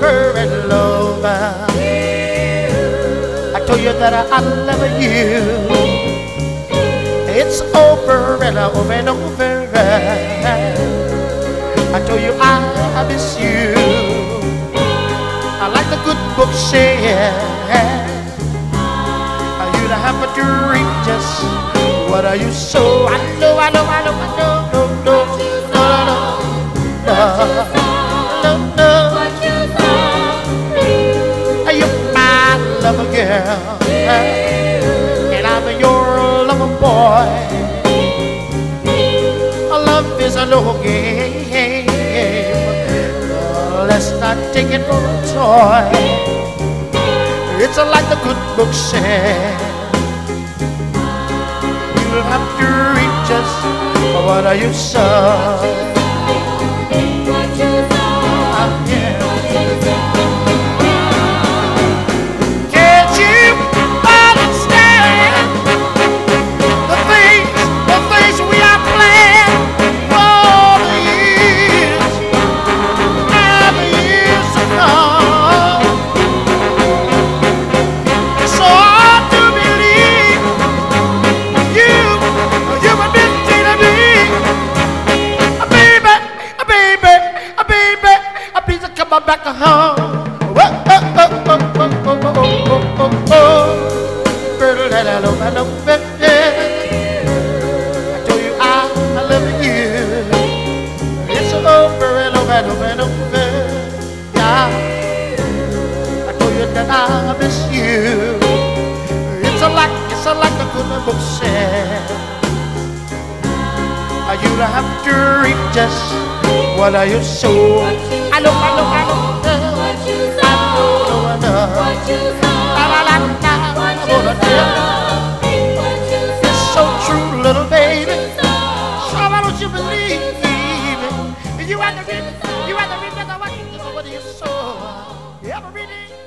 over and over. I told you that I love you. It's over and over and over. I told you I miss you. I like the good book said, you don't have to read just what are you so. I know, no, you're my lover girl, and I'm your lover boy. Love is a no game. Let's not take it for a toy. It's like the good book said. You'll have to read just what are you so. Back home. I told you I love you. It's over and over and over and over. Yeah. I told you that I miss you. It's like the good book said. You don't have to read just what are you so. I know. It's so true, little baby. So why don't you believe me? You had the reason, what you so. You ever read it?